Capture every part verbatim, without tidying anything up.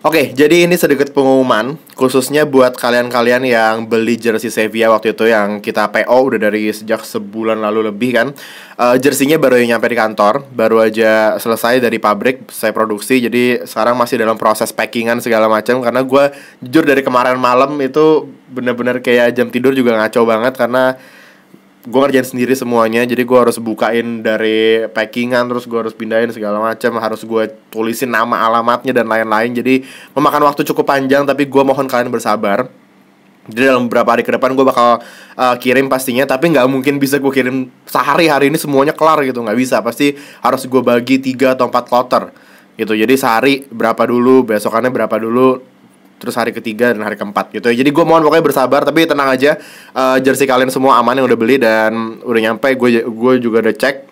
Oke, jadi ini sedikit pengumuman khususnya buat kalian-kalian yang beli jersey Sevilla waktu itu yang kita P O udah dari sejak sebulan lalu lebih kan. uh, Jersey-nya baru nyampe di kantor, baru aja selesai dari pabrik saya produksi. Jadi sekarang masih dalam proses packingan segala macam. Karena gue jujur dari kemarin malam itu bener-bener kayak jam tidur juga ngaco banget karena gue ngerjain sendiri semuanya. Jadi gue harus bukain dari packingan, terus gue harus pindahin segala macam, harus gue tulisin nama alamatnya dan lain-lain. Jadi memakan waktu cukup panjang, tapi gue mohon kalian bersabar. Jadi dalam beberapa hari ke depan gue bakal uh, kirim pastinya. Tapi gak mungkin bisa gue kirim sehari hari ini semuanya kelar gitu, gak bisa. Pasti harus gue bagi tiga atau empat kloter gitu. Jadi sehari berapa dulu, besokannya berapa dulu, terus hari ketiga dan hari keempat gitu ya. Jadi gue mohon pokoknya bersabar, tapi tenang aja, uh, jersey kalian semua aman yang udah beli dan udah nyampe. Gue gue juga udah cek,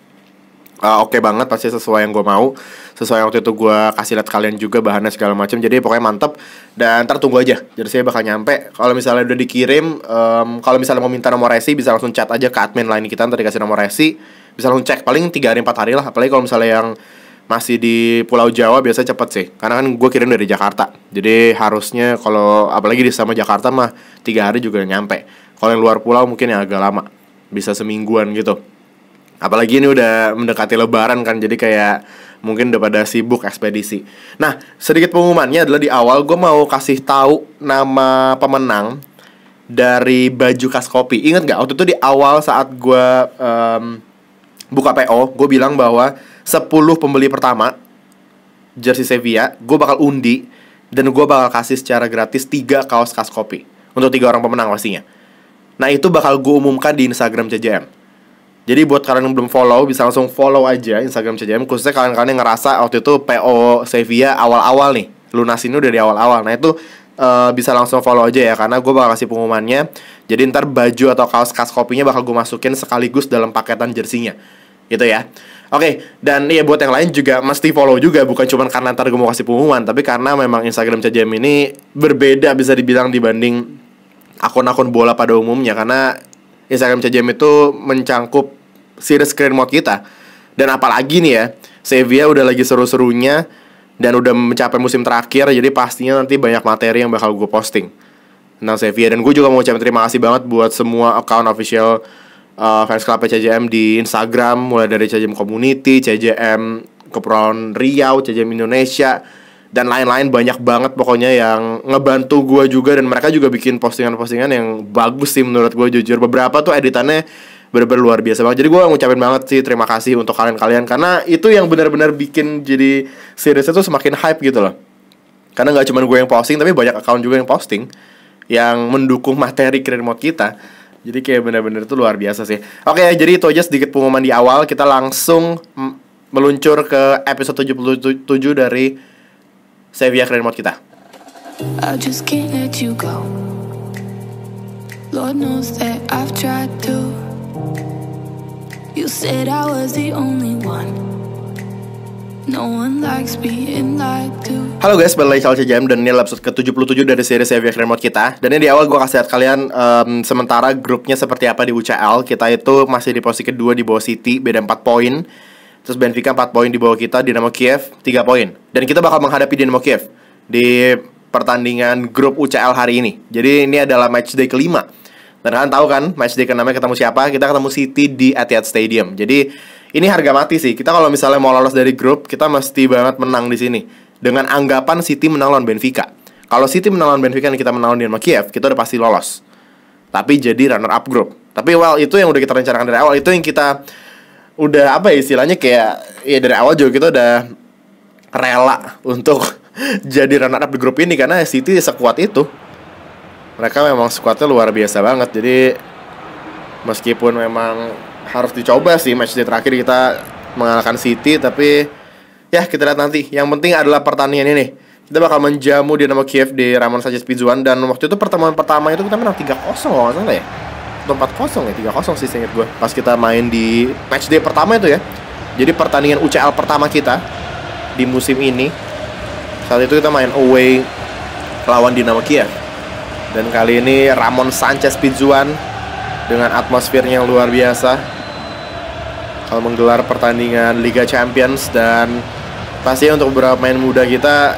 uh, oke okay banget, pasti sesuai yang gue mau, sesuai yang waktu itu gue kasih lihat kalian juga bahannya segala macam. Jadi pokoknya mantep. Dan ntar tunggu aja, jersey bakal nyampe. Kalau misalnya udah dikirim, um, kalau misalnya mau minta nomor resi bisa langsung chat aja ke admin line kita, ntar dikasih nomor resi. Bisa langsung cek, paling tiga hari empat hari lah. Apalagi kalau misalnya yang masih di Pulau Jawa biasanya cepet sih, karena kan gue kirim dari Jakarta. Jadi harusnya kalau apalagi di sama Jakarta mah tiga hari juga nyampe. Kalau yang luar pulau mungkin yang agak lama, bisa semingguan gitu. Apalagi ini udah mendekati lebaran kan, jadi kayak mungkin udah pada sibuk ekspedisi. Nah, sedikit pengumumannya adalah di awal gue mau kasih tahu nama pemenang dari baju khas kopi. Ingat gak waktu itu di awal saat gue um, buka P O, gue bilang bahwa sepuluh pembeli pertama jersey Sevilla gue bakal undi dan gue bakal kasih secara gratis tiga kaos khas kopi untuk tiga orang pemenang pastinya. Nah itu bakal gue umumkan di Instagram C J M. Jadi buat kalian yang belum follow, bisa langsung follow aja Instagram C J M. Khususnya kalian-kalian yang ngerasa waktu itu P O Sevilla awal-awal nih, lunasin udah di awal-awal. Nah itu uh, bisa langsung follow aja ya, karena gue bakal kasih pengumumannya. Jadi ntar baju atau kaos khas kopinya bakal gue masukin sekaligus dalam paketan jersinya gitu ya. Oke, okay, dan iya buat yang lain juga mesti follow juga. Bukan cuma karena ntar gue mau kasih pengumuman, tapi karena memang Instagram C J M ini berbeda bisa dibilang dibanding akun-akun bola pada umumnya. Karena Instagram C J M itu mencangkup series career mode kita. Dan apalagi nih ya, Sevilla udah lagi seru-serunya dan udah mencapai musim terakhir. Jadi pastinya nanti banyak materi yang bakal gue posting tentang Sevilla. Dan gue juga mau ucapin terima kasih banget buat semua account official Uh, fans club C J M di Instagram, mulai dari C J M Community, C J M Kepulauan Riau, C J M Indonesia, dan lain-lain. Banyak banget pokoknya yang ngebantu gue juga. Dan mereka juga bikin postingan-postingan yang bagus sih menurut gue jujur. Beberapa tuh editannya bener-bener luar biasa banget. Jadi gue ngucapin banget sih terima kasih untuk kalian-kalian, karena itu yang benar-benar bikin jadi seriesnya tuh semakin hype gitu loh. Karena gak cuma gue yang posting, tapi banyak account juga yang posting yang mendukung materi career mode kita. Jadi kayak bener-bener tuh luar biasa sih. Oke, jadi itu aja sedikit pengumuman di awal. Kita langsung m- meluncur ke episode tujuh puluh tujuh dari Sevilla Career Mode kita. I just can't let you go. Lord knows that I've tried to. You said I was the only one. No one likes being lied to. Halo guys, balik lagi C J M dan ini episode ke tujuh puluh tujuh dari seri Sevilla Career Mode kita. Dan ini di awal gue kasih lihat kalian um, sementara grupnya seperti apa di U C L. Kita itu masih di posisi kedua di bawah City, beda empat poin. Terus Benfica empat poin di bawah kita, Dinamo Kiev tiga poin. Dan kita bakal menghadapi Dinamo Kiev di pertandingan grup U C L hari ini. Jadi ini adalah match day kelima. Dan kalian tahu kan, match day keenamnya ketemu siapa? Kita ketemu City di Etihad Stadium. Jadi ini harga mati sih. Kita kalau misalnya mau lolos dari grup, kita mesti banget menang di sini. Dengan anggapan City menang lawan Benfica. Kalau City menang lawan Benfica dan kita menang lawan Dinamo Kiev, kita udah pasti lolos. Tapi jadi runner up grup. Tapi well, itu yang udah kita rencanakan dari awal. Itu yang kita udah apa ya istilahnya, kayak ya dari awal juga kita udah rela untuk jadi runner up di grup ini. Karena City sekuat itu. Mereka memang skuadnya luar biasa banget. Jadi meskipun memang harus dicoba sih match day terakhir kita mengalahkan City, tapi ya kita lihat nanti. Yang penting adalah pertandingan ini. Kita bakal menjamu Dinamo Kiev di Ramon Sanchez Pizjuan. Dan waktu itu pertemuan pertama itu kita menang tiga kosong kalau nggak salah ya, atau empat kosong ya, tiga kosong sih seinget gue, pas kita main di match day pertama itu ya. Jadi pertandingan U C L pertama kita di musim ini. Saat itu kita main away lawan Dinamo Kiev. Dan kali ini Ramon Sanchez Pizjuan dengan atmosfernya yang luar biasa kalau menggelar pertandingan Liga Champions. Dan pastinya untuk beberapa pemain muda kita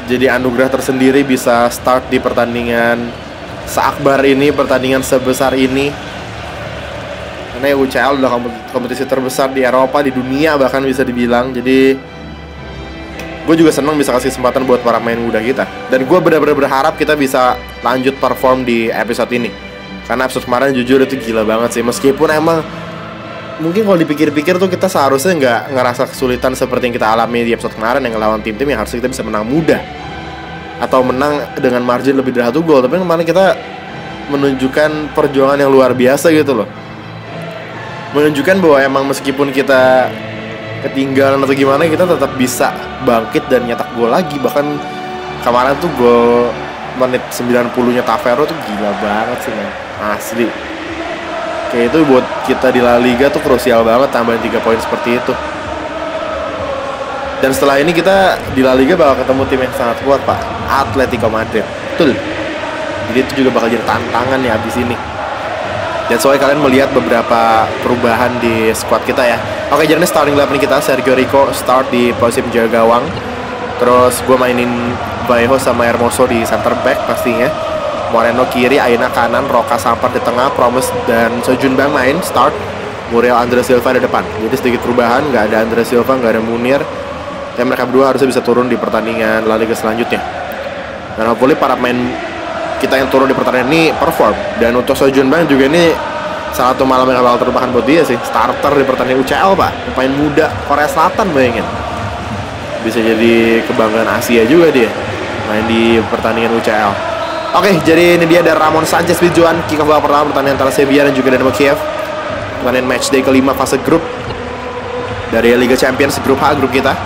jadi anugerah tersendiri bisa start di pertandingan seakbar ini, pertandingan sebesar ini. Karena U C L udah kompetisi terbesar di Eropa, di dunia bahkan bisa dibilang. Jadi gue juga senang bisa kasih kesempatan buat para pemain muda kita. Dan gue benar-benar berharap kita bisa lanjut perform di episode ini. Karena episode kemarin jujur itu gila banget sih. Meskipun emang mungkin kalau dipikir-pikir tuh kita seharusnya nggak ngerasa kesulitan seperti yang kita alami di episode kemarin yang ngelawan tim-tim yang harusnya kita bisa menang mudah atau menang dengan margin lebih dari satu gol. Tapi kemarin kita menunjukkan perjuangan yang luar biasa gitu loh. Menunjukkan bahwa emang meskipun kita ketinggalan atau gimana, kita tetap bisa bangkit dan nyetak gol lagi. Bahkan kemarin tuh gol menit sembilan puluh-nya Taverro tuh gila banget sih, man. Asli. Kayak itu buat kita di La Liga tuh krusial banget tambahin tiga poin seperti itu. Dan setelah ini kita di La Liga bakal ketemu tim yang sangat kuat, Pak. Atletico Madrid. Betul. Jadi itu juga bakal jadi tantangan ya abis ini. That's why kalian melihat beberapa perubahan di squad kita ya. Oke, jadi ini starting eleven kita. Sergio Rico start di posisi penjaga gawang. Terus gue mainin Vallejo sama Hermoso di center back pastinya. Moreno kiri, Aina kanan, Roca Sampar di tengah, Promes dan Sojun Bang main start. Muriel Andre Silva di depan. Jadi sedikit perubahan, nggak ada Andre Silva, nggak ada Munir. Dan mereka berdua harusnya bisa turun di pertandingan La Liga selanjutnya. Dan hopefully para pemain kita yang turun di pertandingan ini perform. Dan untuk Sojun Bang juga ini salah satu malam yang bakal terlupakan buat dia sih. Starter di pertandingan U C L, Pak. Pemain muda Korea Selatan, bayangin. Bisa jadi kebanggaan Asia juga dia main di pertandingan U C L. Oke, jadi ini dia dari Ramon Sanchez Pizjuan. Kick off babak pertama pertandingan antara Sevilla dan juga Dynamo Kiev. Pertandingan matchday kelima fase grup dari Liga Champions, grup H, grup kita.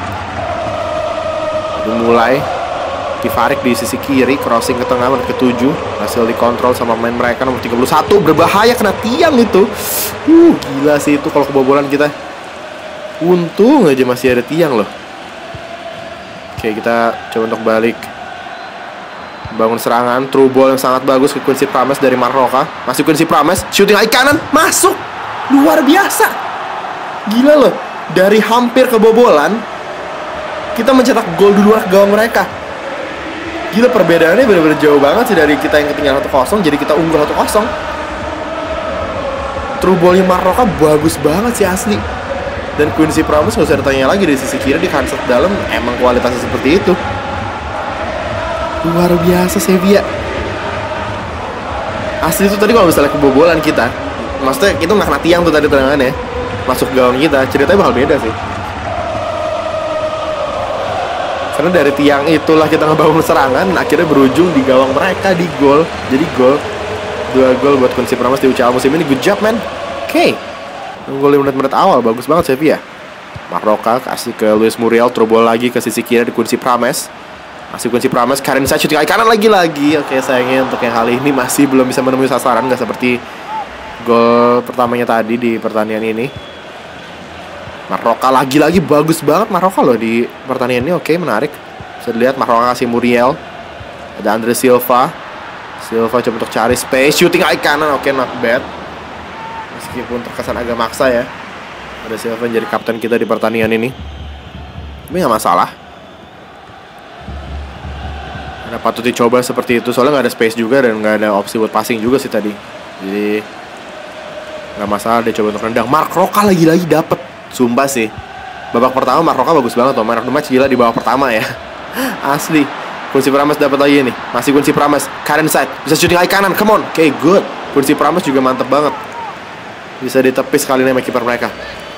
Dimulai Tifarik di sisi kiri, crossing ke tengah menit ketujuh, hasil dikontrol sama pemain mereka nomor tiga puluh satu, berbahaya kena tiang itu. Uh, gila sih itu kalau kebobolan kita. Untung aja masih ada tiang loh. Oke, kita coba untuk balik. Bangun serangan, through ball yang sangat bagus ke Quincy Promes dari Marroca. Masih Quincy Promes, shooting eye kanan, masuk. Luar biasa. Gila loh, dari hampir kebobolan kita mencetak gol di luar gawang mereka. Gila, perbedaannya benar-benar jauh banget sih dari kita yang ketinggalan satu kosong jadi kita unggul satu kosong. True ball-nya Marroca bagus banget sih asli. Dan Quincy Promes gak usah ditanya lagi, dari sisi kiri di kansel dalam emang kualitasnya seperti itu. Luar biasa Sevilla. Asli itu tadi kalau misalnya kebobolan kita, maksudnya itu gak kena tiang tuh tadi tendangannya, masuk gawang kita, ceritanya bakal beda sih. Karena dari tiang itulah kita ngebangun serangan, akhirnya berujung di gawang mereka, di gol. Jadi gol, dua gol buat Quincy Promes di U C L musim ini. Good job, man. Oke, okay. Gol di menit-menit awal, bagus banget Sevilla. Marroca kasih ke Luis Muriel, throw ball lagi ke sisi kiri di Quincy Promes. Masih Quincy Promes, Karin Sa shooting kanan lagi-lagi. Oke, okay, sayangnya untuk yang kali ini masih belum bisa menemui sasaran, gak seperti gol pertamanya tadi di pertandingan ini. Marroca lagi-lagi bagus banget Marroca loh di pertandingan ini. Oke, menarik. Bisa dilihat Marroca kasih Muriel. Ada Andre Silva. Silva coba untuk cari space, shooting eye kanan. Oke, not bad. Meskipun terkesan agak maksa ya. Ada Silva jadi kapten kita di pertandingan ini. Tapi gak masalah. Ada patut dicoba seperti itu. Soalnya gak ada space juga dan gak ada opsi buat passing juga sih tadi. Jadi gak masalah dia coba untuk rendang. Marroca lagi-lagi dapet. Sumpah sih, babak pertama Marroca bagus banget tuh, man of the match gila di babak pertama ya. Asli. Quincy Promes dapat lagi nih. Masih Quincy Promes, Karen side, bisa shooting eye kanan, come on. Oke, okay, good. Quincy Promes juga mantep banget. Bisa ditepis kali ini sama kiper mereka.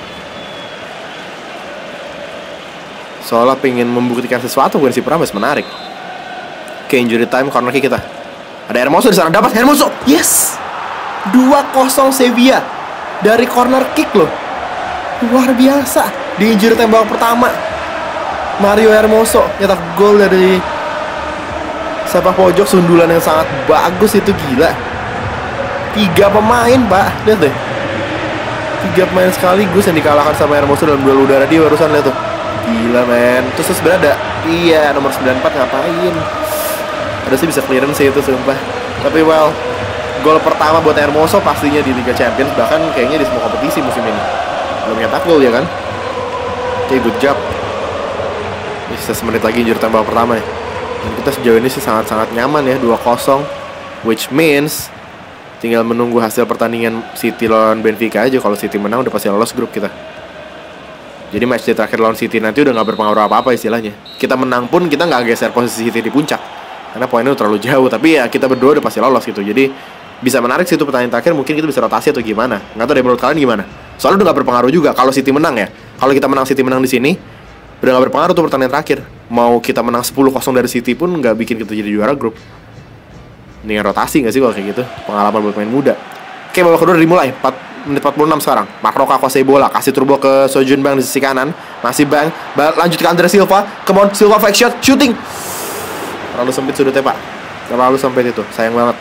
Soalnya pengen membuktikan sesuatu, Quincy Promes menarik. Oke, okay, injury time, corner kick kita. Ada Hermoso di sana, dapat Hermoso. Yes. dua kosong Sevilla dari corner kick loh. Luar biasa. Di injury time babak pertama Mario Hermoso nyetak gol dari sepak pojok, sundulan yang sangat bagus itu, gila. Tiga pemain, Pak. Lihat deh. Tiga pemain sekaligus yang dikalahkan sama Hermoso dalam duel udara dia barusan, lihat tuh. Gila, men. Terus terus berada. Iya, nomor sembilan puluh empat ngapain? Ada sih bisa clearance sih itu, sumpah. Tapi well, gol pertama buat Hermoso pastinya di Liga Champions, bahkan kayaknya di semua kompetisi musim ini. Belum nyetak gol ya kan. Oke, okay, good job. Bisa semenit lagi injury time babak pertama ya. Dan kita sejauh ini sih sangat-sangat nyaman ya, dua kosong. Which means tinggal menunggu hasil pertandingan City lawan Benfica aja. Kalau City menang udah pasti lolos grup kita. Jadi match day terakhir lawan City nanti udah gak berpengaruh apa-apa istilahnya. Kita menang pun kita gak geser posisi City di puncak, karena poinnya terlalu jauh. Tapi ya kita berdua udah pasti lolos gitu. Jadi bisa menarik sih itu pertandingan terakhir. Mungkin kita bisa rotasi atau gimana. Gak tau deh menurut kalian gimana. Soalnya udah gak berpengaruh juga kalau City menang ya. Kalau kita menang City menang di sini udah gak berpengaruh tuh pertandingan terakhir. Mau kita menang sepuluh kosong dari City pun gak bikin kita jadi juara grup. Ini rotasi gak sih kalau kayak gitu? Pengalaman buat main muda. Oke, babak kedua dimulai. empat menit empat puluh enam sekarang. Mark Roca kuasai bola, kasih turbo ke Sojun Bang di sisi kanan. Masih Bang, lanjut ke Andre Silva. Come on, Silva fake shot, shooting. Terlalu sempit sudutnya pak. Terlalu sempit itu, sayang banget.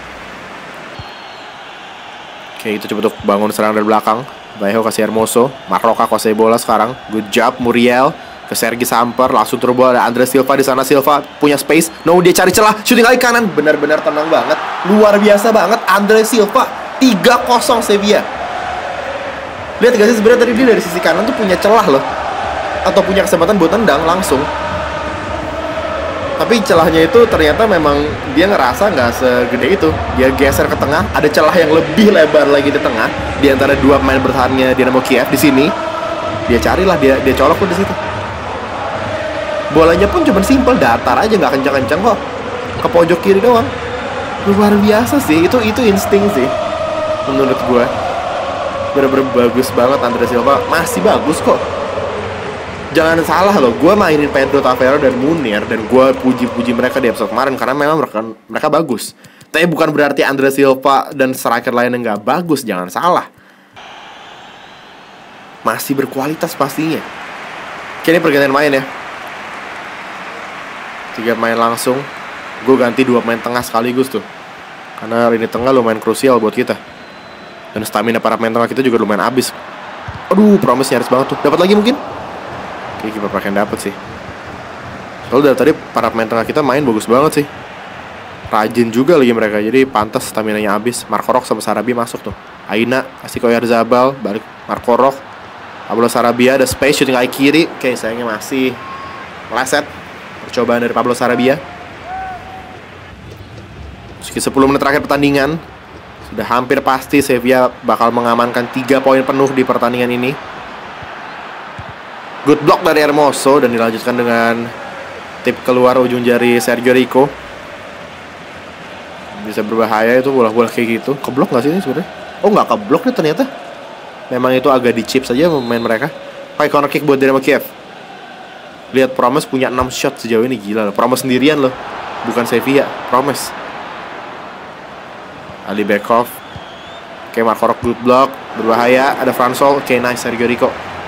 Oke, itu coba untuk bangun serang dari belakang. Bayo kasih Hermoso. Mark Roca kuasai bola sekarang. Good job Muriel. Ke Sergi Samper, langsung turbo ada Andre Silva di sana. Silva punya space, no, dia cari celah, shooting lagi kanan, benar-benar tenang banget, luar biasa banget Andre Silva. Tiga kosong Sevilla. Lihat gak sih sebenarnya tadi dia dari sisi kanan tuh punya celah loh, atau punya kesempatan buat tendang langsung. Tapi celahnya itu ternyata memang dia ngerasa nggak segede itu. Dia geser ke tengah, ada celah yang lebih lebar lagi di tengah di antara dua pemain bertahannya Dinamo Kiev di sini. Dia carilah, dia dia colok tuh di situ. Bolanya pun cuma simpel, datar aja, nggak kencang-kencang kok, ke pojok kiri doang. Luar biasa sih, itu itu insting sih menurut gue. Bener-bener bagus banget Andre Silva, masih bagus kok. Jangan salah loh, gue mainin Pedro Taveiro dan Munir, dan gue puji-puji mereka di episode kemarin karena memang mereka, mereka bagus. Tapi bukan berarti Andre Silva dan striker lainnya nggak bagus, jangan salah. Masih berkualitas pastinya. Oke, ini pergantian main ya. Tiga main langsung. Gue ganti dua main tengah sekaligus tuh, karena lini tengah lumayan krusial buat kita. Dan stamina para main tengah kita juga lumayan habis. Aduh, promise nyaris banget tuh. Dapat lagi mungkin? Oke, kiper pakai dapat sih. Soalnya dari tadi para main tengah kita main bagus banget sih. Rajin juga lagi mereka, jadi pantas staminanya habis. Marco Rock sama Sarabia masuk tuh. Aina kasih ke Oyarzabal, balik Marco Rock. Pablo Sarabia ada space, shooting kaki kiri. Oke, sayangnya masih meleset. Percobaan dari Pablo Sarabia. Meski sepuluh menit terakhir pertandingan, sudah hampir pasti Sevilla bakal mengamankan tiga poin penuh di pertandingan ini. Good block dari Hermoso dan dilanjutkan dengan tip keluar ujung jari Sergio Rico. Bisa berbahaya itu bola-bola kayak gitu. Keblok gak sih ini sebenarnya? Oh, nggak keblok nih ternyata. Memang itu agak di chip saja pemain mereka. Pakai corner kick buat Dinamo Kiev. Lihat, Promes punya enam shot sejauh ini, gila loh. Promes sendirian loh, bukan Sevilla, Promes. Ali Bekov. Oke, Marco Rock good block, berbahaya. Ada Fransol, oke, nice, Sergio Rico.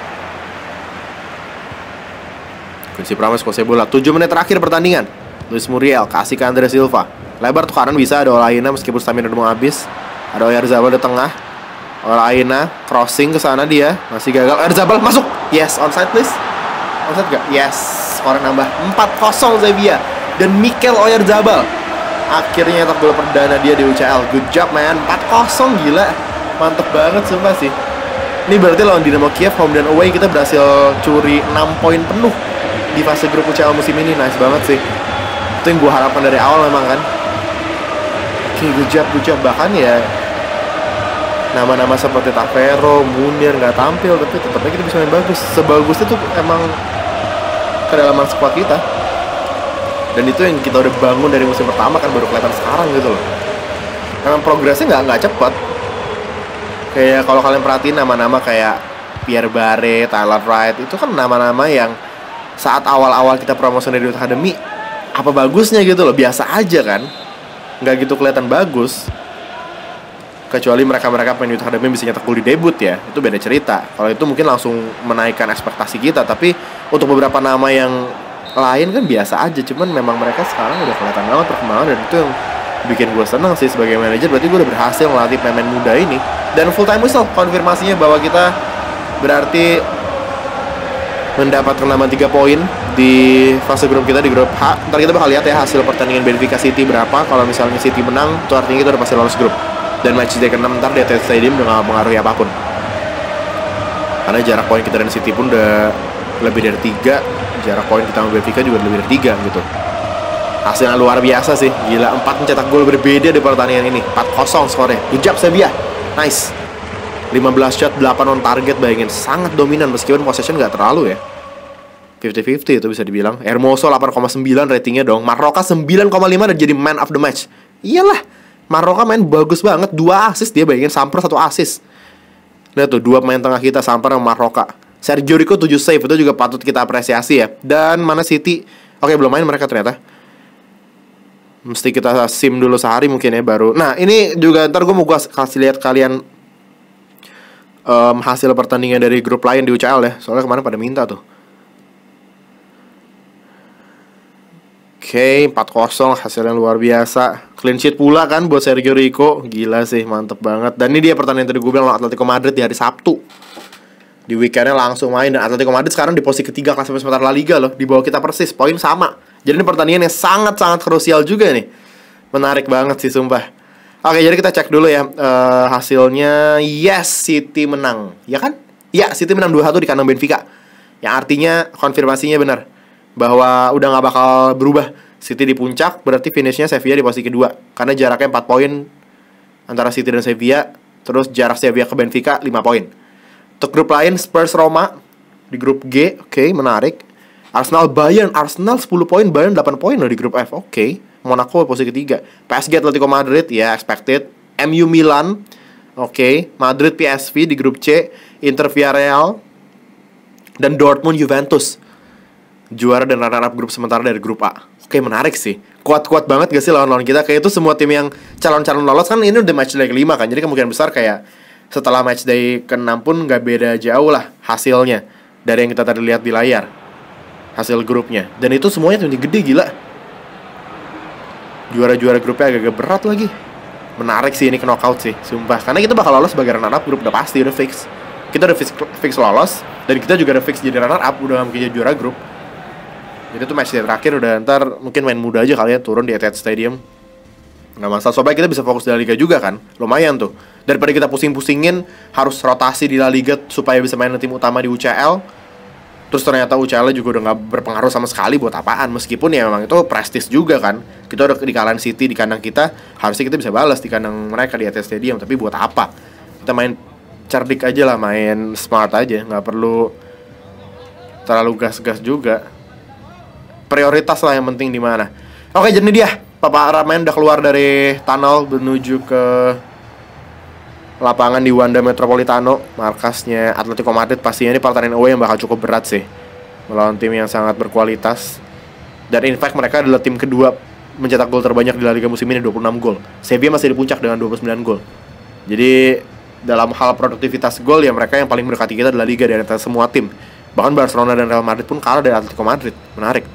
Kunci Promes kuasai bola. tujuh menit terakhir pertandingan. Luis Muriel kasih ke Andre Silva. Lebar tuh kanan bisa, ada Olaina meskipun stamina udah mau habis. Ada Oyarzabal di tengah. Olaina crossing ke sana dia, masih gagal. Oyarzabal masuk. Yes, onside please. Onside gak? Yes, skor nambah empat kosong Sevilla. Dan Mikel Oyarzabal akhirnya nyetak gol perdana dia di U C L. Good job man, empat kosong, gila. Mantep banget sumpah sih. Ini berarti lawan Dinamo Kiev home dan away kita berhasil curi enam poin penuh di fase grup U C L musim ini. Nice banget sih. Itu yang gue harapkan dari awal memang kan. Oke, good job, good job. Bahkan ya nama-nama seperti Taveiro, Munir nggak tampil, tapi tetapnya kita bisa main bagus. Sebagus itu emang kedalaman squad kita. Dan itu yang kita udah bangun dari musim pertama kan, baru kelihatan sekarang gitu loh. Memang progresnya nggak nggak cepat. Kayak kalau kalian perhatiin nama-nama kayak Pierre Barre, Tyler Wright, itu kan nama-nama yang saat awal-awal kita promosi dari Youth Academy, apa bagusnya gitu loh, biasa aja kan, nggak gitu kelihatan bagus. Kecuali mereka-mereka pemain Youth Academy bisa nyetak gol di debut ya, itu beda cerita. Kalau itu mungkin langsung menaikkan ekspektasi kita. Tapi untuk beberapa nama yang lain kan biasa aja. Cuman memang mereka sekarang udah kelihatan banget perkembangan, dan itu yang bikin gue senang sih sebagai manajer. Berarti gue udah berhasil melatih pemain muda ini. Dan full time whistle konfirmasinya bahwa kita berarti mendapatkan tambahan tiga poin di fase grup kita, di grup H. Ntar kita bakal lihat ya hasil pertandingan Benfica City berapa. Kalau misalnya City menang, itu artinya kita udah pasti lolos grup. Dan match day keenam ntar di A T T Stadium udah gak mengaruhi apapun, karena jarak poin kita dan City pun udah lebih dari tiga. Jarak poin kita sama Benfica juga lebih dari tiga gitu. Hasilnya luar biasa sih, gila. Empat mencetak gol berbeda di pertandingan ini. Empat kosong skornya. Good job Sevilla. Nice. lima belas shot, delapan on target. Bayangin, sangat dominan meskipun possession gak terlalu ya. lima puluh lima puluh itu bisa dibilang. Hermoso delapan koma sembilan ratingnya dong. Marroca sembilan koma lima dan jadi man of the match. Iyalah, Marroca main bagus banget. Dua assist dia, bayangin. Samper satu assist. Lihat tuh, dua pemain tengah kita Samper sama Marroca. Sergio Rico tujuh save, itu juga patut kita apresiasi ya. Dan mana City? Oke, belum main mereka ternyata. Mesti kita sim dulu sehari mungkin ya baru. Nah ini juga ntar gue mau gua kasih lihat kalian um, hasil pertandingan dari grup lain di U C L ya. Soalnya kemarin pada minta tuh. Oke, empat kosong, hasilnya luar biasa. Clean sheet pula kan buat Sergio Rico. Gila sih, mantep banget. Dan ini dia pertandingan tadi gue bilang lawan Atletico Madrid di hari Sabtu. Di weekendnya langsung main. Dan Atletico Madrid sekarang di posisi ketiga klasemen sementara La Liga loh. Di bawah kita persis, poin sama. Jadi ini pertandingan yang sangat-sangat krusial juga nih. Menarik banget sih sumpah. Oke, jadi kita cek dulu ya uh, hasilnya. Yes, City menang. Ya kan? Ya, City menang dua satu di kandang Benfica. Yang artinya konfirmasinya benar bahwa udah gak bakal berubah. City di puncak, berarti finishnya Sevilla di posisi kedua. Karena jaraknya empat poin antara City dan Sevilla. Terus jarak Sevilla ke Benfica lima poin. Untuk grup lain, Spurs Roma di grup G. Oke, menarik. Arsenal Bayern, Arsenal sepuluh poin, Bayern delapan poin loh di grup F. Oke, okay. Monaco posisi ketiga. P S G Atletico Madrid ya expected. M U Milan. Oke, okay. Madrid P S V di grup C. Inter Villarreal dan Dortmund Juventus. Juara dan runner up grup sementara dari grup A. Oke, okay, menarik sih. Kuat-kuat banget gak sih lawan-lawan kita? Kayak itu semua tim yang calon-calon lolos kan ini udah match day kelima kan. Jadi kemungkinan besar kayak setelah match day keenam pun gak beda jauh lah hasilnya dari yang kita tadi lihat di layar. Hasil grupnya. Dan itu semuanya tim gede, gila. Juara-juara grupnya agak-agak berat lagi. Menarik sih ini ke knockout sih, sumpah. Karena kita bakal lolos sebagai runner up grup, udah pasti, udah fix. Kita udah fix, fix lolos. Dan kita juga udah fix jadi runner up, udah gak mungkin jadi juara grup. Jadi itu match day terakhir udah ntar mungkin main muda aja kalian turun di Etihad Stadium. Gak masalah, soalnya kita bisa fokus di La Liga juga kan. Lumayan tuh. Daripada kita pusing-pusingin harus rotasi di La Liga supaya bisa main tim utama di U C L. Terus ternyata U C L juga udah gak berpengaruh sama sekali buat apaan. Meskipun ya memang itu prestis juga kan. Kita udah di kalahan City di kandang kita, harusnya kita bisa balas di kandang mereka di Etihad Stadium. Tapi buat apa? Kita main cerdik aja lah, main smart aja. Gak perlu terlalu gas-gas juga. Prioritas lah yang penting di mana. Oke, jadi dia Papa Ramen udah keluar dari tunnel menuju ke lapangan di Wanda Metropolitano, markasnya Atletico Madrid. Pastinya ini pertandingan away yang bakal cukup berat sih, melawan tim yang sangat berkualitas. Dan in fact mereka adalah tim kedua mencetak gol terbanyak di La Liga musim ini, dua puluh enam gol. Sevilla masih di puncak dengan dua puluh sembilan gol. Jadi dalam hal produktivitas gol ya mereka yang paling mendekati kita di La Liga dari antara semua tim. Bahkan Barcelona dan Real Madrid pun kalah dari Atletico Madrid. Menarik.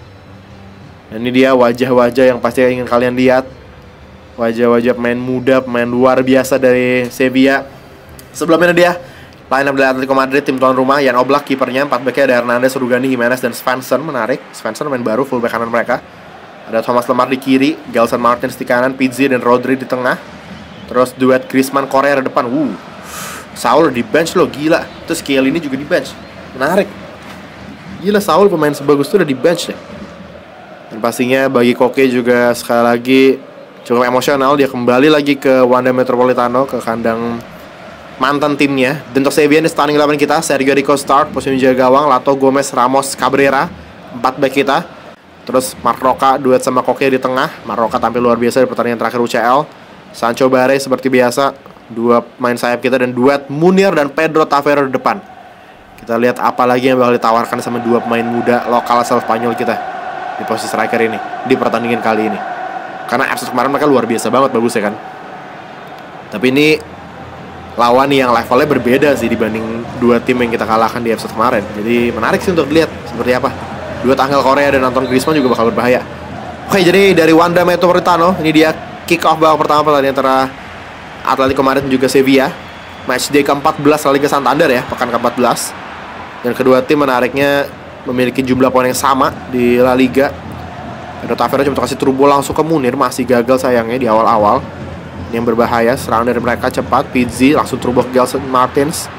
Dan ini dia wajah-wajah yang pasti ingin kalian lihat. Wajah-wajah pemain muda, pemain luar biasa dari Sevilla. Sebelumnya dia line up dari Atletico Madrid, tim tuan rumah. Jan Oblak kipernya, empat backnya ada Hernandez, Rugani, Jimenez, dan Svensson. Menarik, Svensson main baru, full back kanan mereka. Ada Thomas Lemar di kiri, Gelson Martins di kanan, Pizzi dan Rodri di tengah. Terus duet Griezmann Korea di depan. Wuh, Saul di bench loh, gila. Terus Kiel ini juga di bench. Menarik. Gila, Saul pemain sebagus itu udah di bench deh. Dan pastinya bagi Koke juga sekali lagi cukup emosional, dia kembali lagi ke Wanda Metropolitano, ke kandang mantan timnya. Dan untuk Sevilla ini starting eleven kita, Sergio Rico start, posisi jaga gawang, Lato, Gomez, Ramos, Cabrera, empat back kita. Terus Marroca duet sama Koke di tengah. Marroca tampil luar biasa di pertandingan terakhir U C L. Sancho Bare seperti biasa, dua main sayap kita, dan duet Munir dan Pedro Tavera di depan. Kita lihat apa lagi yang bakal ditawarkan sama dua pemain muda lokal asal Spanyol kita di posisi striker ini di pertandingan kali ini. Karena episode kemarin mereka luar biasa banget, bagus ya kan. Tapi ini lawan yang levelnya berbeda sih dibanding dua tim yang kita kalahkan di episode kemarin. Jadi menarik sih untuk dilihat seperti apa. Dua Angel Korea dan Anton Griezmann juga bakal berbahaya. Oke, jadi dari Wanda Metropolitano, ini dia kick off babak pertama pertandingan antara Atletico Madrid dan juga Sevilla. Match day ke empat belas La Liga Santander ya, pekan ke empat belas. Dan kedua tim menariknya memiliki jumlah poin yang sama di La Liga. Pedro Tavera cuma kasih turbo langsung ke Munir, masih gagal sayangnya di awal-awal. Ini yang berbahaya, serangan dari mereka cepat. Pizzi langsung turbo ke Gelson Martins.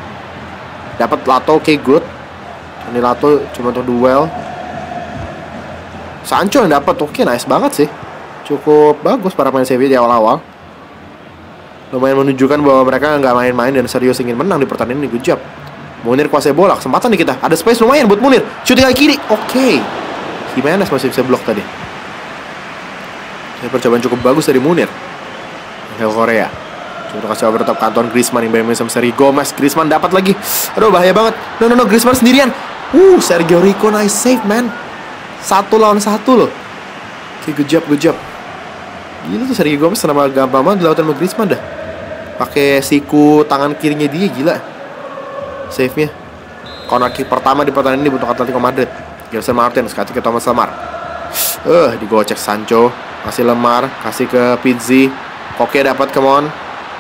Dapat Lato, oke, good. Ini Lato cuma untuk duel. Sancho yang dapat. Oke, nice banget sih. Cukup bagus para pemain Sevilla di awal-awal. Lumayan menunjukkan bahwa mereka nggak main-main dan serius ingin menang di pertandingan ini. Good job. Munir kuasai bola, kesempatan nih kita. Ada space lumayan buat Munir. Shooting ke kiri. Oke. Jimenez masih bisa blok tadi. Ini percobaan cukup bagus dari Munir. Angel Korea. Coba kasih over top ke Antoine Griezmann yang bermain sama Sergio Gomez. Griezmann dapat lagi. Aduh, bahaya banget. No, no, no. Griezmann sendirian. Uh, Sergio Rico nice save, man. Satu lawan satu loh. Oke, good job, good job. Gila tuh Sergio Gomez sama gampang banget dilakukan sama Griezmann dah. Pakai siku tangan kirinya dia, gila. Save-nya. Corner kick pertama di pertandingan ini untuk Atletico Madrid. Gelson Martins kasih ke Thomas Lemar. Eh, uh, digocek Sancho. Kasih Lemar, kasih ke Pizzi. Koke dapat, come on.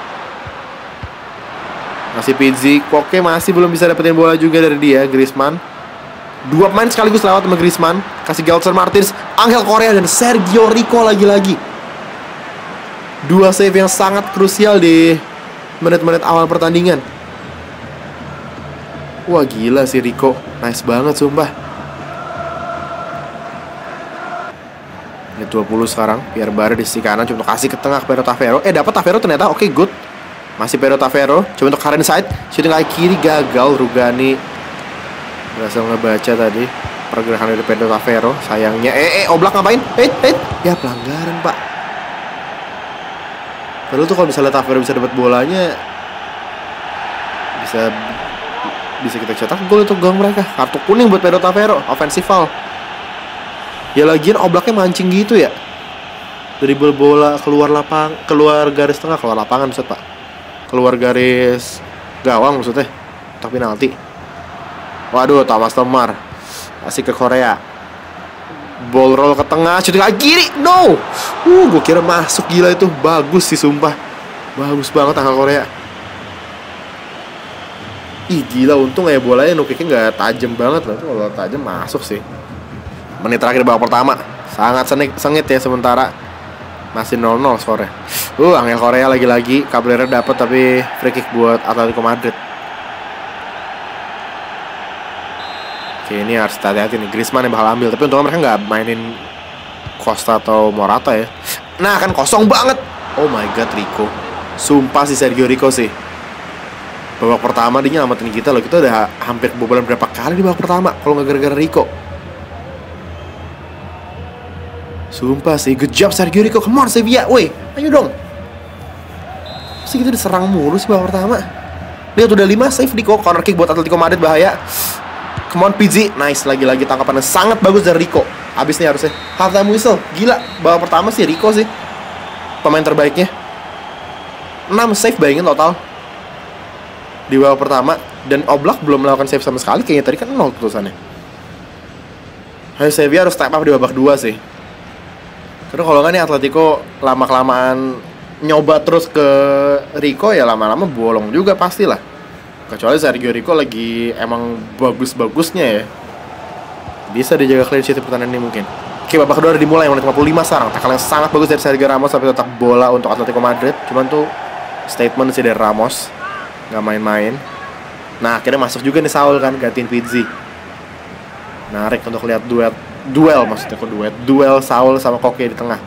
Masih Pizzi. Koke masih belum bisa dapetin bola juga dari dia, Griezmann. Dua pemain sekaligus lewat sama Griezmann. Kasih Gelson Martins, Angel Korea dan Sergio Rico lagi-lagi. Dua save yang sangat krusial di menit-menit awal pertandingan. Wah, gila sih Rico. Nice banget sumpah. Menit dua puluh sekarang. Pierre Barre di sisi kanan. Coba untuk kasih ke tengah ke Pedro Tavero. Eh, dapat Tavero ternyata. Oke, okay, good. Masih Pedro Tavero. Coba untuk Karen Side. Shooting ke kiri gagal. Rugani berhasil ngebaca tadi pergerakan dari Pedro Tavero. Sayangnya. Eh, eh, Oblak ngapain? Eh, eh. Ya, pelanggaran, Pak. Padahal tuh kalau misalnya Tavero bisa dapat bolanya, bisa bisa kita cetak gol untuk gong mereka. Kartu kuning buat Pedro Tavero, offensive foul. Ya lagian Oblaknya mancing gitu ya. Dribble bola keluar lapang, keluar garis tengah, keluar lapangan maksud Pak. Keluar garis gawang maksudnya. Tapi penalti. Waduh, Thomas Lemar kasih ke Korea. Ball roll ke tengah, shooting ke kiri. No. Uh, gue kira masuk, gila itu. Bagus sih sumpah. Bagus banget Angel Korea. Ih, gila, untung ya bolanya no kicknya nggak tajam banget loh. Kalau tajam masuk sih. Menit terakhir babak pertama. Sangat sengit, sengit ya sementara. Masih nol nol skornya. Uh, Angel Korea lagi-lagi. Cabrera dapat tapi free kick buat Atletico Madrid. Oke, ini harus hati-hati nih. Griezmann yang bakal ambil. Tapi untungnya mereka nggak mainin Costa atau Morata ya. Nah, kan kosong banget. Oh my god, Rico. Sumpah si Sergio Rico sih. Babak pertama dia nyelamatin kita loh. Kita udah hampir kebobolan berapa kali di babak pertama. Kalau nggak gara-gara Rico. Sumpah sih. Good job Sergio Rico. Come on Sevilla. Woi, ayo dong. Pasti kita diserang mulu sih babak pertama. Lihat udah lima save Rico. Corner kick buat Atletico Madrid, bahaya. Come on Pizzi. Nice, lagi-lagi tangkapannya sangat bagus dari Rico. Habis nih harusnya half time whistle. Gila, babak pertama sih Rico sih pemain terbaiknya. enam save bayangin total di babak pertama. Dan Oblak belum melakukan save sama sekali. Kayaknya tadi kan nol keputusannya. Ayo Sevilla harus step up di babak dua sih. Karena kalau nggak nih Atletico lama-kelamaan nyoba terus ke Rico, ya lama-lama bolong juga pastilah. Kecuali Sergio Rico lagi emang bagus-bagusnya ya. Bisa dijaga clean sheet di pertandingan ini mungkin. Oke, babak kedua udah dimulai menit lima puluh lima sekarang. Tackle yang sangat bagus dari Sergio Ramos sampai tetap bola untuk Atletico Madrid. Cuman tuh statement sih dari Ramos, nggak main-main. Nah, akhirnya masuk juga nih Saul kan, gantiin Pizzi. Narik untuk lihat duet, duel maksudnya kok duet, duel Saul sama Koke di tengah.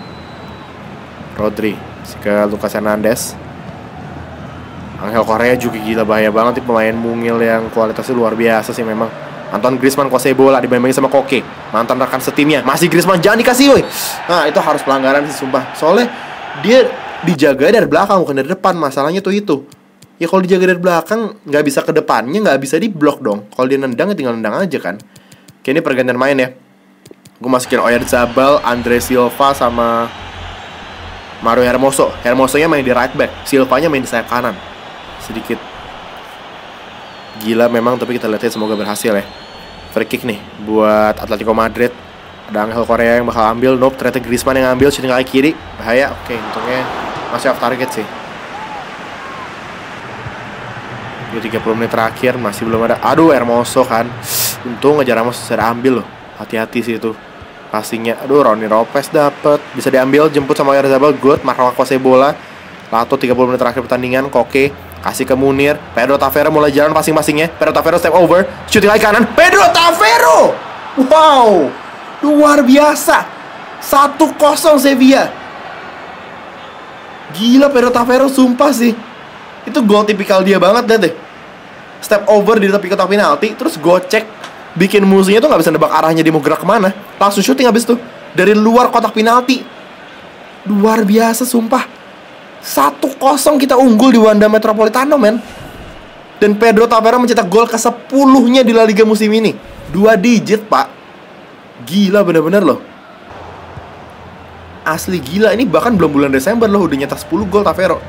Rodri ke Lucas Hernandez. Angel Korea juga gila, bahaya banget nih, pemain mungil yang kualitasnya luar biasa sih memang. Antoine Griezmann kuasai bola, dimain-main sama Koke, mantan rekan setimnya. Masih Griezmann, jangan dikasih woi. Nah, itu harus pelanggaran sih sumpah. Soalnya dia dijaga dari belakang bukan dari depan. Masalahnya tuh itu. Ya kalau dijaga dari belakang nggak bisa ke depannya, nggak bisa diblok dong. Kalau dia nendang ya tinggal nendang aja kan. Oke, ini pergantian main ya. Gue masukin Oyarzabal, Andre Silva sama Mario Hermoso. Hermosonya main di right back, Silvanya main di sayap kanan. Sedikit gila memang, tapi kita lihat ya, semoga berhasil ya. Free kick nih buat Atletico Madrid. Ada Angel Korea yang bakal ambil. Nope, ternyata Griezmann yang ambil, shooting kaki kiri, bahaya. Oke, untungnya masih off target sih. tiga puluh menit terakhir masih belum ada. Aduh, Hermoso kan. Untung aja Ramos bisa ambil loh. Hati-hati sih itu passingnya. Aduh, Ronny Lopez dapet, bisa diambil, jemput sama Oyarzabal. Good, Marco kuasai bola. Lato tiga puluh menit terakhir pertandingan. Koke kasih ke Munir. Pedro Tavero mulai jalan passing-passingnya. Pedro Tavero step over, shooting kaki kanan. Pedro Tavero, wow, Luar biasa. Satu kosong Sevilla. Gila Pedro Taveiro, sumpah sih. Itu gol tipikal dia banget deh. Step over di tepi kotak penalti, terus gocek, bikin musuhnya tuh nggak bisa nebak arahnya dia mau gerak kemana. Langsung syuting habis tuh dari luar kotak penalti. Luar biasa sumpah. Satu kosong kita unggul di Wanda Metropolitano, men. Dan Pedro Taveiro mencetak gol ke sepuluhnya di La Liga musim ini. Dua digit, pak. Gila bener-bener loh. Asli gila, ini bahkan belum bulan Desember loh udah nyetak sepuluh gol Taveiro.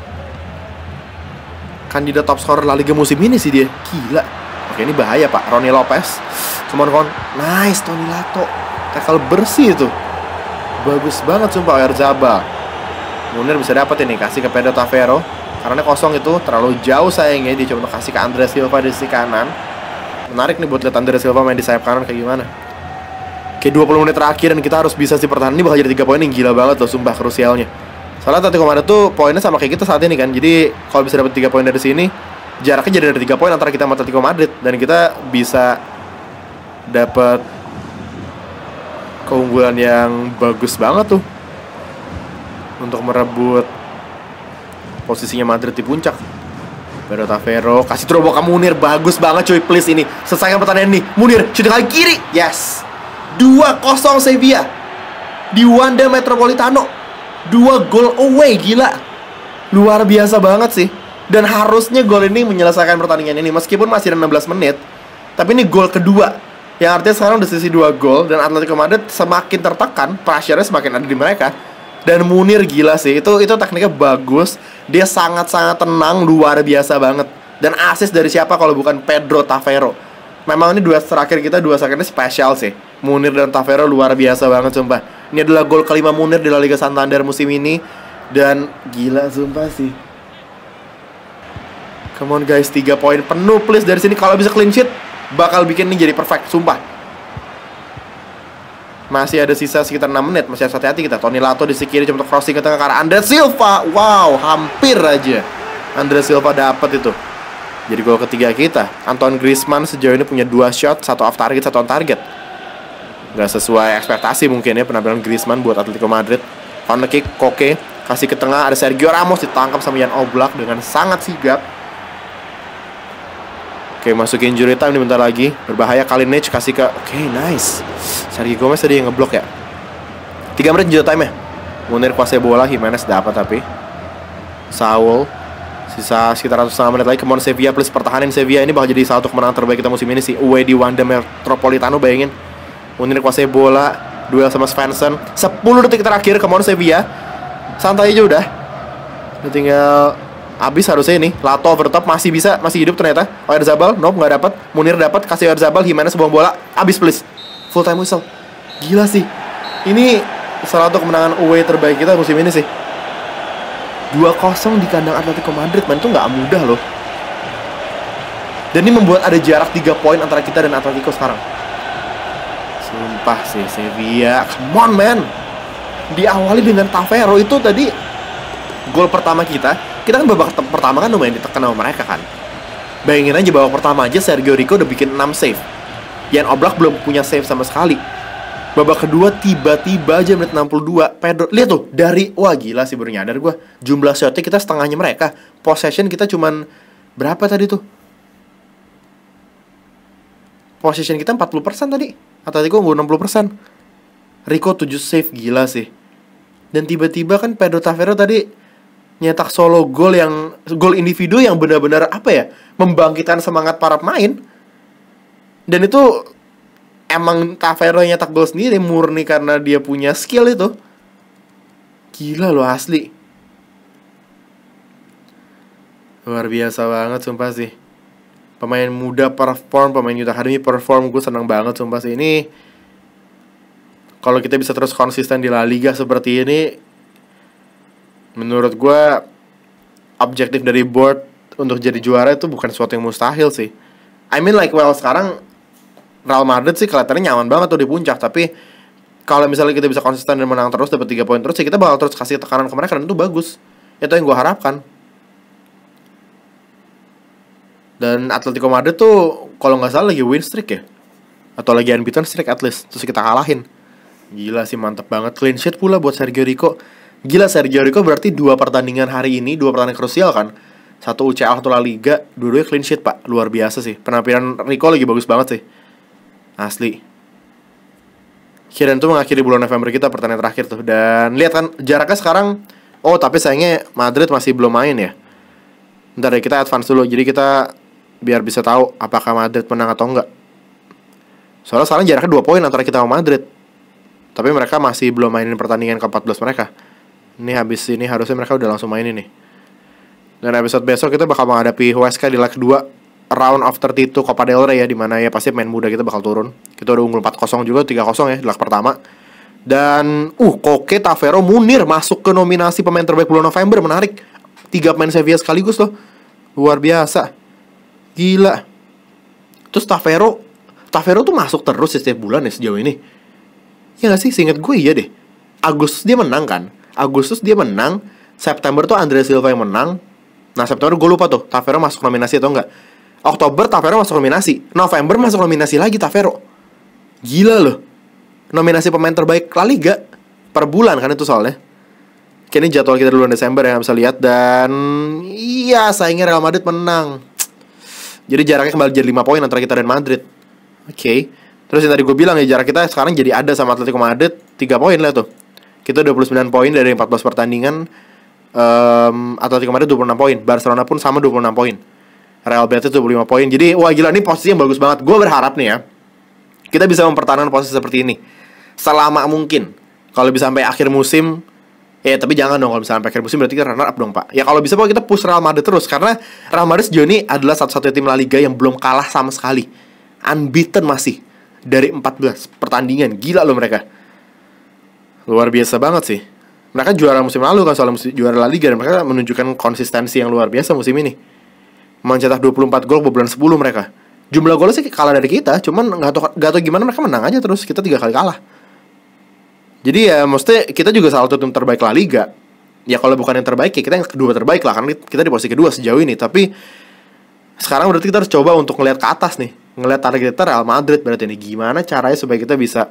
Kandidat top scorer La Liga musim ini sih dia. Gila. Oke, ini bahaya pak. Roni Lopez. Cuman kon. Nice, Toni Lato. Tackle bersih itu. Bagus banget sumpah Oyarzabal. Munir bisa dapat ini. Kasih ke Pedro Taveiro. Karena kosong itu terlalu jauh sayangnya. Dia coba kasih ke Andres Silva di sisi kanan. Menarik nih buat lihat Andres Silva main di sayap kanan kayak gimana. Kayak dua puluh menit terakhir dan kita harus bisa sih pertahanan. Ini bakal jadi tiga poin yang gila banget loh. Sumpah krusialnya. Soalnya Atletico Madrid tuh poinnya sama kayak kita saat ini kan. Jadi kalau bisa dapat tiga poin dari sini, jaraknya jadi ada tiga poin antara kita sama Atletico Madrid. Dan kita bisa dapat keunggulan yang bagus banget tuh untuk merebut posisinya Madrid di puncak. Pedro Taveiro kasih teroboh ke Munir. Bagus banget cuy, please ini selesaikan pertandingan nih. Munir shooting kaki kiri. Yes, dua kosong Sevilla di Wanda Metropolitano. Dua gol away, gila. Luar biasa banget sih. Dan harusnya gol ini menyelesaikan pertandingan ini. Meskipun masih ada enam belas menit, tapi ini gol kedua. Yang artinya sekarang udah sisi dua gol. Dan Atletico Madrid semakin tertekan, pressure-nya semakin ada di mereka. Dan Munir gila sih. Itu itu tekniknya bagus. Dia sangat-sangat tenang, luar biasa banget. Dan assist dari siapa kalau bukan Pedro Taveiro. Memang ini dua terakhir kita, dua terakhir ini spesial sih. Munir dan Taveiro luar biasa banget sumpah. Ini adalah gol kelima Munir di La Liga Santander musim ini. Dan gila sumpah sih. Come on guys, tiga poin penuh please dari sini. Kalau bisa clean sheet, bakal bikin ini jadi perfect, sumpah. Masih ada sisa sekitar enam menit. Masih harus hati-hati kita. Toni Lato di sisi kiri coba untuk crossing ke tengah ke arah Andres Silva. Wow, hampir aja Andres Silva dapat itu. Jadi gol ketiga kita. Antoine Griezmann sejauh ini punya dua shot, satu off target, satu on target. Gak sesuai ekspektasi mungkin ya penampilan Griezmann buat Atletico Madrid. Corner kick, Koke kasih ke tengah, ada Sergio Ramos ditangkap sama Jan Oblak dengan sangat sigap. Oke, masukin injury time nih bentar lagi. Berbahaya Kalinic kasih ke. Oke, nice. Sergio Gomez tadi yang ngeblok ya. tiga menit injury time ya. Munir kuasai bola, Jimenez dapat tapi. Saul sisa sekitar setengah menit lagi. Kemon Sevilla plus pertahanan Sevilla ini bakal jadi salah satu kemenangan terbaik kita musim ini sih. Away di Wanda Metropolitano, bayangin. Munir kuasai bola, duel sama Svensson. Sepuluh detik terakhir, Kemon Sevilla. Santai aja udah. Udah tinggal habis harusnya ini. Lato over top masih bisa, masih hidup ternyata. Oyarzabal, nope, nggak dapat. Munir dapat, kasih Oyarzabal, Jimenez buang bola. Habis please. Full time whistle. Gila sih. Ini salah satu kemenangan away terbaik kita musim ini sih. dua kosong di kandang Atletico Madrid, man, itu nggak mudah loh. Dan ini membuat ada jarak tiga poin antara kita dan Atletico sekarang. Sumpah sih, Sevilla, come on man. Diawali dengan Taveiro itu tadi gol pertama kita. Kita kan babak pertama kan lumayan ditekan sama mereka kan. Bayangin aja babak pertama aja Sergio Rico udah bikin enam save. Jan Oblak belum punya save sama sekali. Babak kedua tiba-tiba aja menit enam puluh dua Pedro, lihat tuh dari, wah gila sih baru nyadar gue. Jumlah shotnya kita setengahnya mereka. Possession kita cuman berapa tadi tuh? Possession kita empat puluh persen tadi. Atletico nggak enam puluh persen. Rico tujuh save, gila sih. Dan tiba-tiba kan Pedro Taveiro tadi nyetak solo gol yang gol individu yang benar-benar apa ya, membangkitkan semangat para pemain. Dan itu emang Taveiro nyetak gol sendiri murni karena dia punya skill itu. Gila loh asli. Luar biasa banget sumpah sih. Pemain muda perform, pemain Youth Academy perform, gue seneng banget sumpah sih. Ini kalau kita bisa terus konsisten di La Liga seperti ini, menurut gue objektif dari board untuk jadi juara itu bukan sesuatu yang mustahil sih. I mean like well sekarang Real Madrid sih kelihatannya nyaman banget tuh di puncak. Tapi kalau misalnya kita bisa konsisten dan menang terus, dapat tiga poin terus, ya kita bakal terus kasih tekanan ke mereka. Dan itu bagus. Itu yang gue harapkan. Dan Atletico Madrid tuh kalau nggak salah lagi win streak ya. atau lagi unbeaten streak at least, terus kita kalahin. Gila sih, mantep banget. Clean sheet pula buat Sergio Rico. Gila, Sergio Rico berarti dua pertandingan hari ini, dua pertandingan krusial kan. Satu U C L, satu La Liga, dua-duanya clean sheet pak. Luar biasa sih, penampilan Rico lagi bagus banget sih, asli. Kirain tuh mengakhiri bulan November kita pertandingan terakhir tuh. Dan lihat kan jaraknya sekarang. Oh tapi sayangnya Madrid masih belum main ya. Bentar ya, kita advance dulu. Jadi kita biar bisa tahu apakah Madrid menang atau enggak. Soalnya sekarang jaraknya dua poin antara kita sama Madrid. Tapi mereka masih belum mainin pertandingan ke empat belas mereka. Ini habis ini harusnya mereka udah langsung mainin nih. Dan episode besok kita bakal menghadapi Huesca di leg kedua round of tiga puluh dua Copa del Rey ya, dimana ya pasti main muda kita bakal turun. Kita udah unggul empat kosong juga, tiga kosong ya di leg pertama. Dan uh Koke, Tavero, Munir masuk ke nominasi pemain terbaik bulan November. Menarik, tiga pemain Sevilla sekaligus loh. Luar biasa, gila. Terus Tavero Tavero tuh masuk terus ya setiap bulan ya sejauh ini. Ya gak sih, seinget gue iya deh. Agustus dia menang kan, Agustus dia menang. September tuh Andre Silva yang menang. Nah September gue lupa tuh Tavero masuk nominasi atau enggak. Oktober Tavero masuk nominasi, November masuk nominasi lagi Tavero. Gila loh, nominasi pemain terbaik La Liga per bulan kan itu soalnya. Kayaknya jadwal kita duluan Desember yang bisa lihat. Dan iya, sayangnya Real Madrid menang. Jadi jaraknya kembali jadi lima poin antara kita dan Madrid. Oke okay. Terus yang tadi gue bilang ya, jarak kita sekarang jadi ada sama Atletico Madrid tiga poin lah tuh. Kita dua puluh sembilan poin dari empat belas pertandingan. um, Atletico Madrid dua puluh enam poin, Barcelona pun sama dua puluh enam poin, Real Betis dua puluh lima poin. Jadi wah gila, ini posisi yang bagus banget. Gue berharap nih ya, kita bisa mempertahankan posisi seperti ini selama mungkin. Kalau bisa sampai akhir musim, ya tapi jangan dong kalau bisa sampai akhir musim, berarti kita runner up dong pak. Ya kalau bisa pak kita push Real Madrid terus, karena Real Madrid sejauh ini adalah satu-satunya tim La Liga yang belum kalah sama sekali. Unbeaten masih dari empat belas pertandingan. Gila loh mereka, luar biasa banget sih. Mereka juara musim lalu kan, soal musim, juara La Liga. Dan mereka menunjukkan konsistensi yang luar biasa musim ini. Mencetak dua puluh empat gol bulan sepuluh mereka. Jumlah golnya sih kalah dari kita, cuman gak tau, gak tau gimana mereka menang aja terus. Kita tiga kali kalah. Jadi ya maksudnya kita juga salah satu tim terbaik La Liga. Ya kalau bukan yang terbaik ya kita yang kedua terbaik lah, karena kita di posisi kedua sejauh ini. Tapi sekarang berarti kita harus coba untuk ngelihat ke atas nih, ngelihat target kita Real Madrid. Berarti ini gimana caranya supaya kita bisa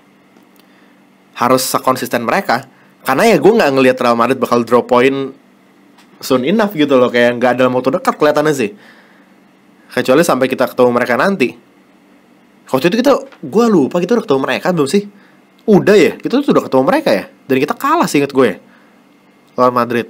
harus sekonsisten mereka. Karena ya gue gak ngelihat Real Madrid bakal drop point soon enough gitu loh. Kayak gak dalam waktu dekat kelihatannya sih, kecuali sampai kita ketemu mereka nanti. Waktu itu kita, gue lupa kita udah ketemu mereka belum sih? Udah ya, kita tuh udah ketemu mereka ya. Dan kita kalah sih inget gue ya, lawan Madrid.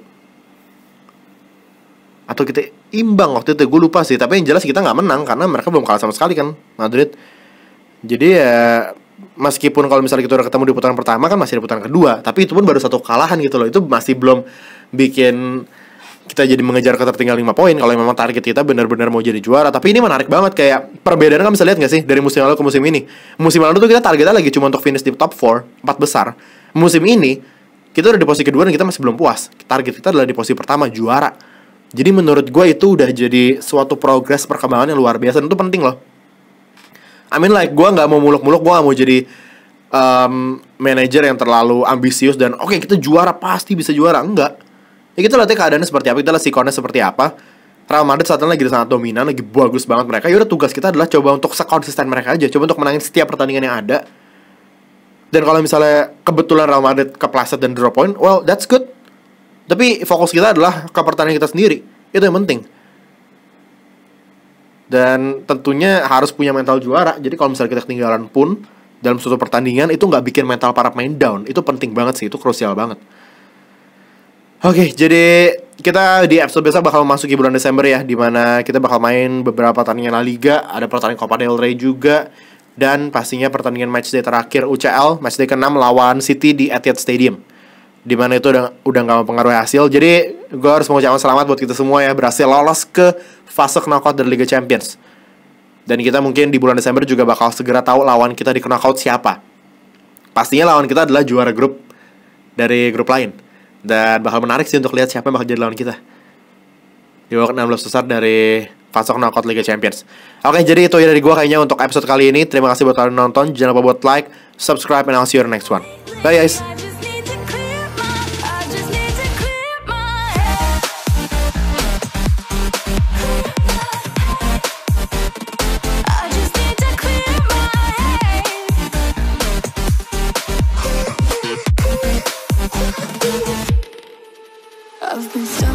Atau kita imbang waktu itu, gue lupa sih. Tapi yang jelas kita gak menang, karena mereka belum kalah sama sekali kan, Madrid. Jadi ya meskipun kalau misalnya kita udah ketemu di putaran pertama kan masih di putaran kedua, tapi itu pun baru satu kekalahan gitu loh. Itu masih belum bikin kita jadi mengejar ketertinggal lima poin kalau memang target kita benar-benar mau jadi juara. Tapi ini menarik banget, kayak perbedaan kan bisa lihat gak sih dari musim lalu ke musim ini. Musim lalu tuh kita targetnya lagi cuma untuk finish di top empat, empat besar. Musim ini kita udah di posisi kedua dan kita masih belum puas. Target kita adalah di posisi pertama, juara. Jadi menurut gue itu udah jadi suatu progres perkembangan yang luar biasa. Dan itu penting loh. I mean like, gue gak mau muluk-muluk, gue gak mau jadi um, manajer yang terlalu ambisius dan oke okay, kita juara, pasti bisa juara. Enggak. Ya kita lihat keadaannya seperti apa, kita lihat sikonnya seperti apa. Real Madrid saat ini lagi sangat dominan, lagi bagus banget mereka. Yaudah, tugas kita adalah coba untuk sekonsisten mereka aja, coba untuk menangin setiap pertandingan yang ada. Dan kalau misalnya kebetulan Real Madrid kepleset dan drop point, well that's good. Tapi fokus kita adalah ke pertandingan kita sendiri, itu yang penting. Dan tentunya harus punya mental juara. Jadi kalau misalnya kita ketinggalan pun dalam suatu pertandingan, itu gak bikin mental para pemain down. Itu penting banget sih, itu krusial banget. Oke, okay, jadi kita di episode besok bakal memasuki bulan Desember ya, dimana kita bakal main beberapa pertandingan La Liga, ada pertandingan Copa del Rey juga, dan pastinya pertandingan matchday terakhir U C L, matchday keenam lawan City di Etihad Stadium, dimana itu udah udah nggak mempengaruhi hasil. Jadi gue harus mengucapkan selamat buat kita semua ya, berhasil lolos ke fase knockout dari Liga Champions. Dan kita mungkin di bulan Desember juga bakal segera tahu lawan kita di knockout siapa. Pastinya lawan kita adalah juara grup dari grup lain. Dan bakal menarik sih untuk lihat siapa yang bakal jadi lawan kita di babak enam belas besar dari fase knockout Liga Champions. Oke, jadi itu ya dari gue kayaknya untuk episode kali ini. Terima kasih buat kalian nonton. Jangan lupa buat like, subscribe, and I'll see you in the next one. Bye guys. I've been so